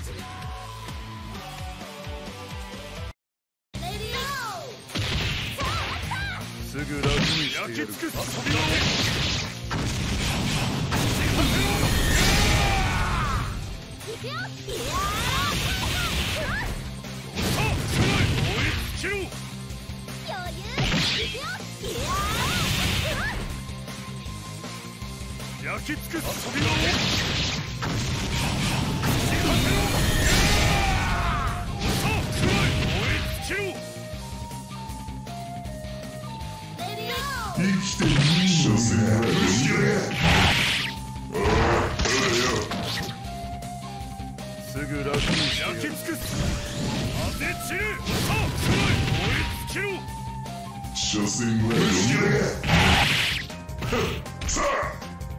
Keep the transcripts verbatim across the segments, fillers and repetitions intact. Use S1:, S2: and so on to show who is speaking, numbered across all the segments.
S1: すぐ楽にしてやる。焼き尽くす扉を。行くよ。さあ、それ燃え尽きろ。余裕。行くよ。焼き尽くす扉を。さあ、それ燃え尽きろ。生きていい所詮は無視だ。すぐ楽にして焼き尽くす。風散れ。さあ、それ燃え尽きろ。所詮は無視だ。さあ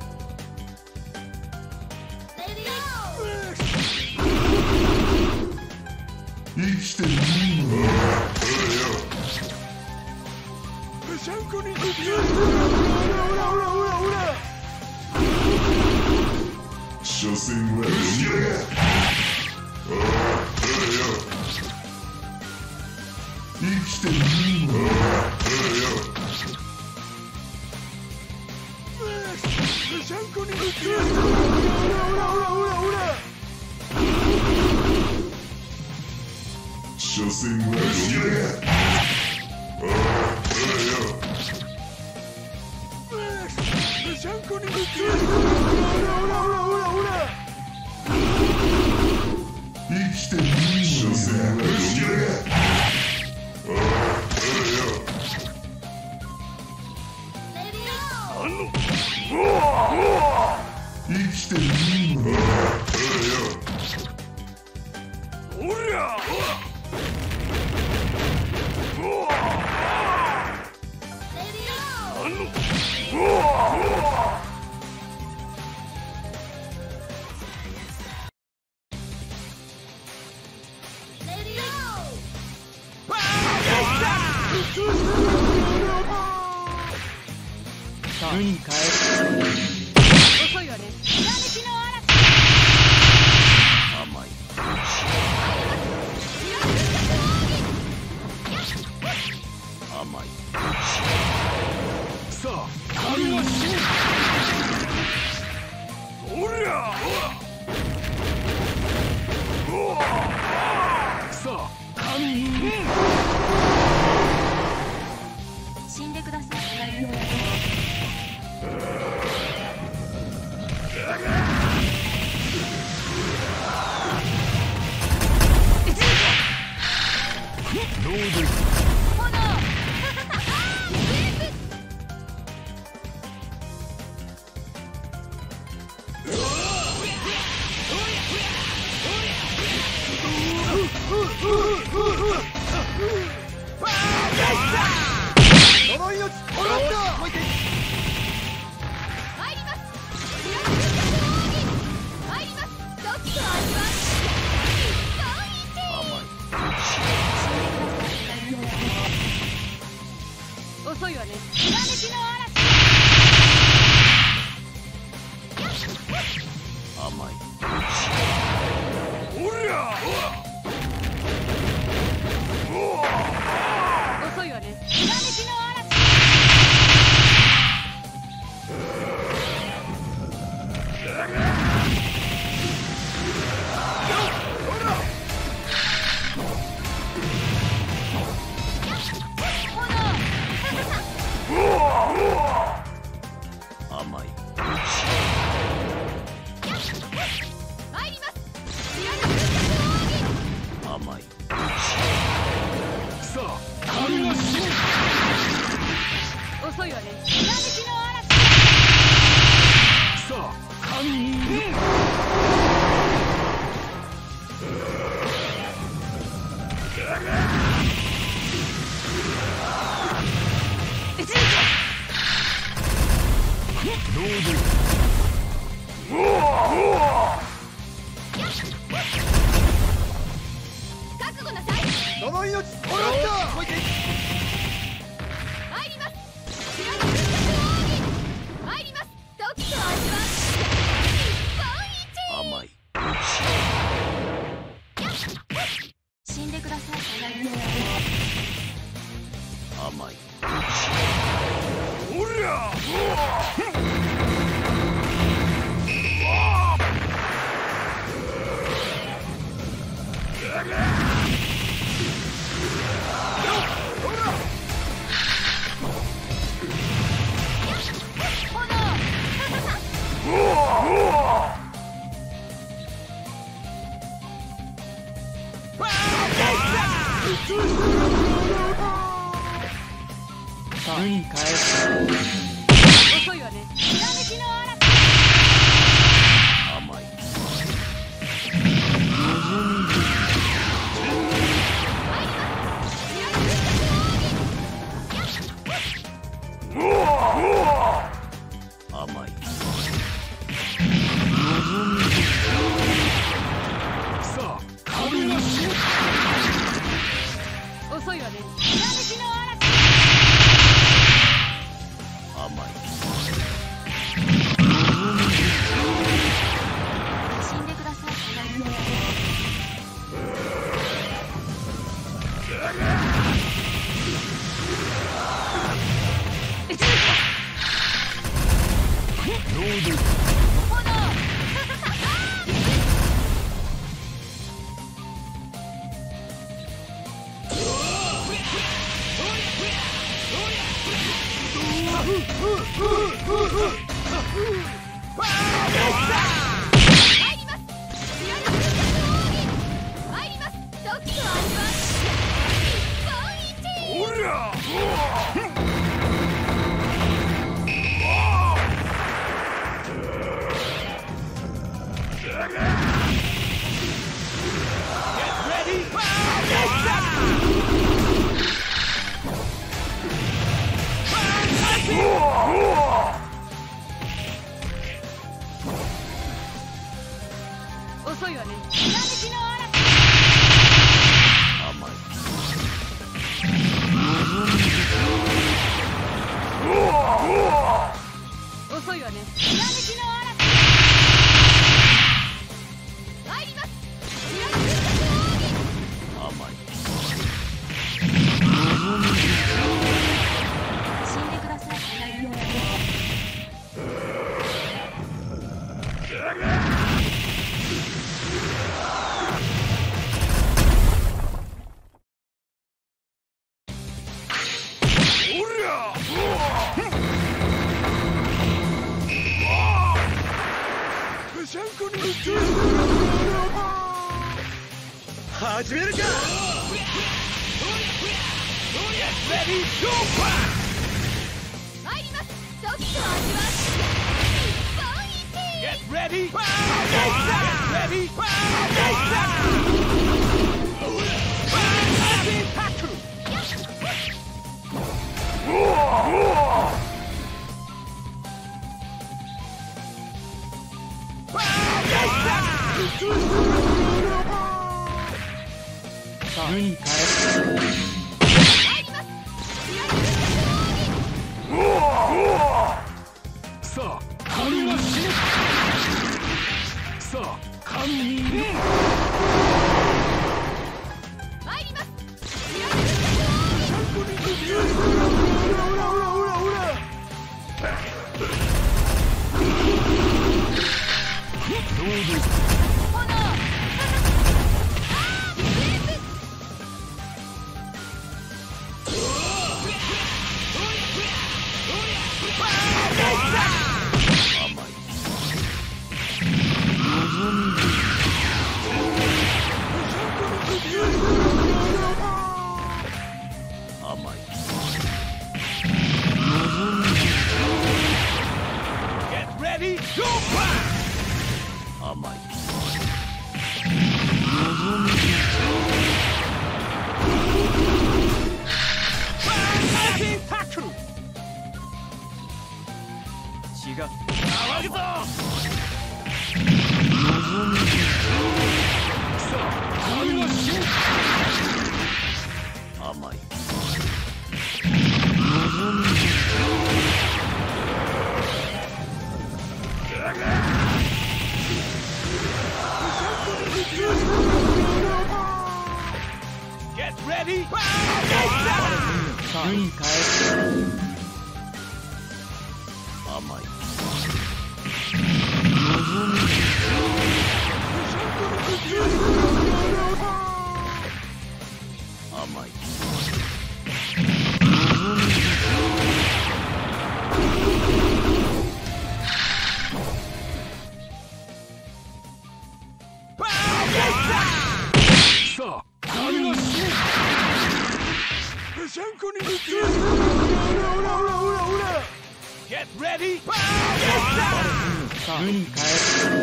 S1: 生きていいのだ。シャンコに行くよ。ほらほらほらほら。所詮は無視だ。ああ、ほらよ。生きていいのだ。ほらよ。シャンコに行くよ。ほらほらほらほらほら。所詮は無視だ。ああ。シャンコに行くよ。ほらほらほらほら。生きていい所詮は無視だ。ああ、ほらよ。あの生きていいのだ。ほらよ。ほら。あの
S2: 無に帰る。遅いわね。ひらめきの嵐。
S1: 甘い。甘い。さあ、神は死ぬ。おりゃ。さあ、神に。
S2: 死んでください。
S1: どうですか。
S2: 遅いわね。ひらめきの嵐。
S1: 甘い。おりゃ。
S2: 遅いわね。ひらめきの嵐。
S1: 甘い。
S2: 参ります。
S1: 甘い。さあ、神は死ぬ。
S2: 遅いわね。ひらめきの嵐。
S1: さあ、神に。どうですか。
S2: 覚悟なさい。
S3: その命もらった。
S2: 参ります。知らぬ復活奥義。参ります。時と味は日本一。
S1: 甘い。
S3: ださい。
S4: 甘い。
S1: おりゃ
S2: 軍に帰る。遅いわね。ひらめきの嵐。
S4: 甘い。甘い。
S1: さあ神が死ぬ。
S2: 遅いわね。ひらめきの嵐。
S4: 甘い。
S3: 死んでください。
S2: 遅いわね。ひらめきの嵐。
S4: 甘い。
S2: 遅いわね。ひらめきの嵐。参ります。ひらめきの
S4: 甘い。
S3: 死んでください。
S1: 始めるか。
S3: 参ります。時と味わって
S2: 軍に帰る。
S1: さあ神が死ぬ。さあ神にいる。
S3: 参ります。
S1: ほらほらほらほら。どうですか。
S3: 炎。 ready?
S2: 順に返す。
S4: 甘い。甘い。
S1: さあ、神の死ぺしゃんこにぶつける。
S3: Get ready?
S2: 順に返す。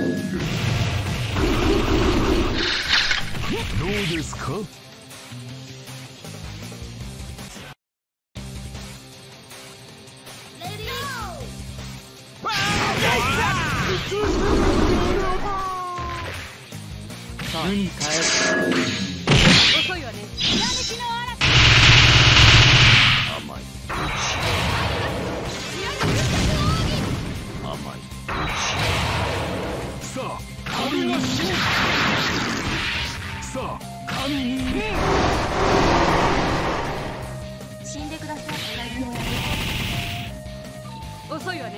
S1: どうですか。
S2: 順に返す。遅いわね。
S4: 甘い。甘い。
S1: さあ、神の死さあ、神に
S3: 死んでください。
S2: 遅いわね。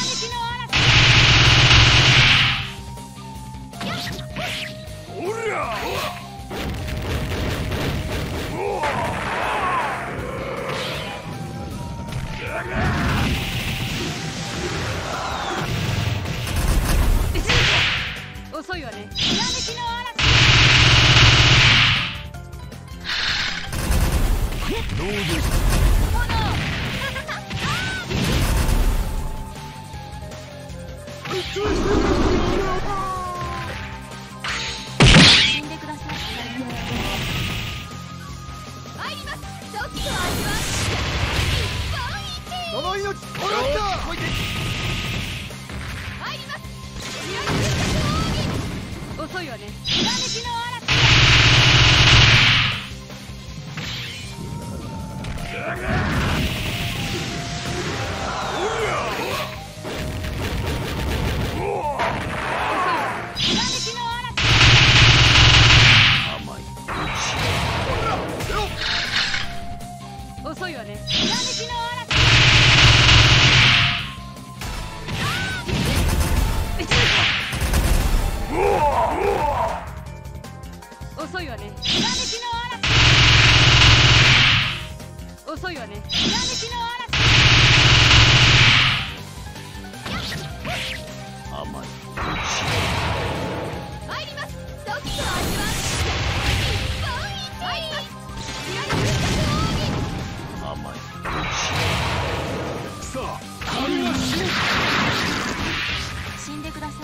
S1: おりゃ
S2: 遅いわね。
S1: どうですか。
S3: 死んでください。参ります。時と味は
S1: その命もらった。
S3: 参ります。
S2: 遅いわね。遅いわね。遅いわね。遅いわね。
S4: 甘い。
S3: 参ります。時と味は参ります。
S4: 甘い。
S1: さあ、神の死
S3: 死んでください。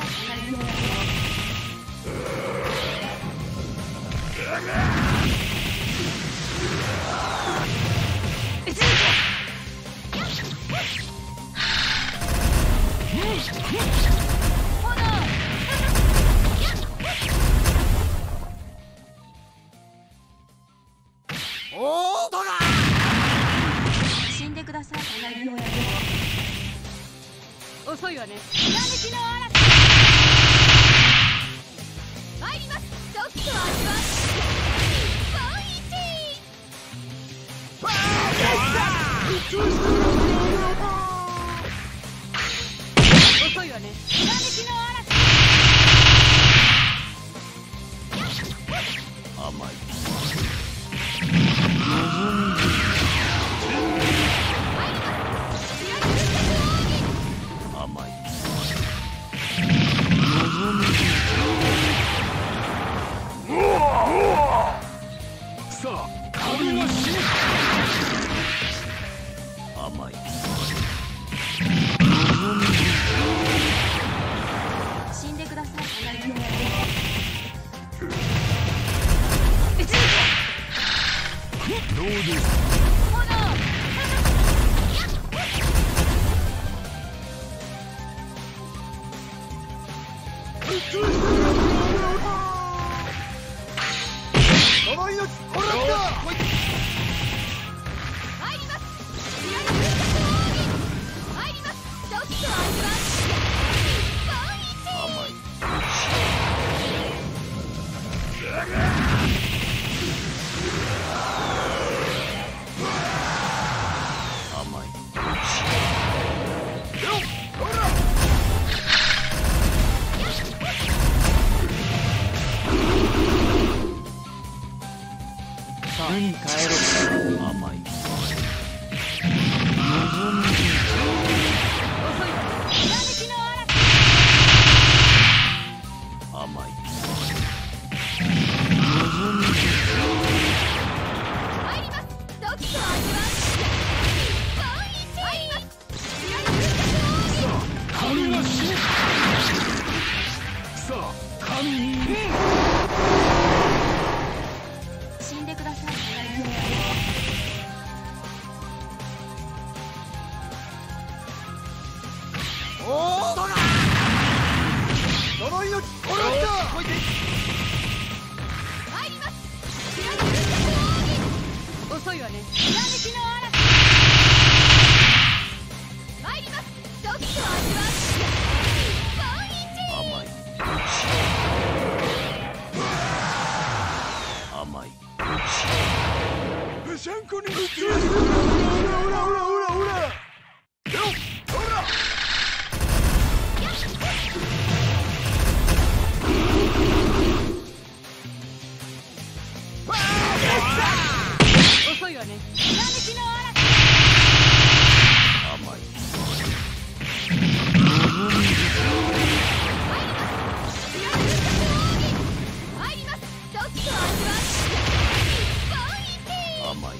S3: 死んでください。
S2: 遅いわね。
S3: 参ります。時と味は
S2: 遅いわね。
S4: 甘い。甘い。
S1: さあ、神の死
S4: 甘い。
S3: 死んでください。
S1: どうですか。その命もらった。
S3: 参ります。参ります。時と味は
S4: 甘い。
S1: さ
S2: さあ無に帰ろう。
S4: 甘い。
S2: 遅いわね。ひらめきの嵐。
S4: 甘い。
S3: 参ります。時と味わう。ポイント。参ります。
S1: 神が死ぬ。さあ神に
S3: 死んでください。
S1: おおだ呪いのこれだ。
S3: 参ります。
S2: 遅いわね。ひらめきの嵐。
S3: 参ります。時と味わう。
S4: 甘い。甘い。
S1: ぺしゃんこにぶつける。ほらほらほらほらほら。よっほら。
S2: 遅いわね。ひらめきの嵐。
S4: 甘い。
S3: 参ります。時と味わう。
S4: 甘い。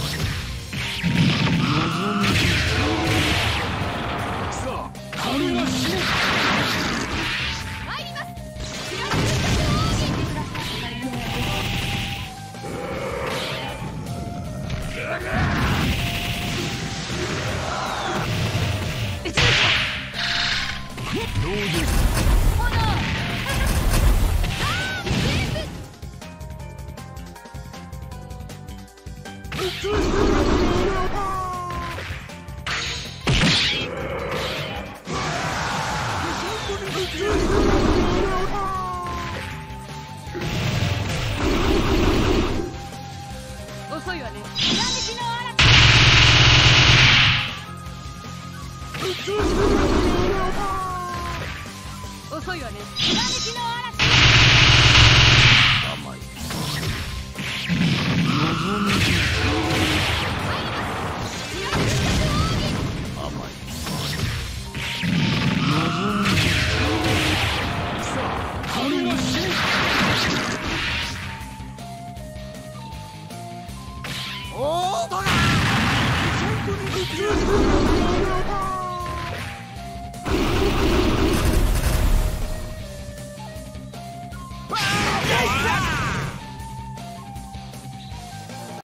S1: さあ神が死ぬ。
S3: 参ります。
S1: どうです。
S2: 遅いわね。ひらめきの嵐。遅いわね。ひら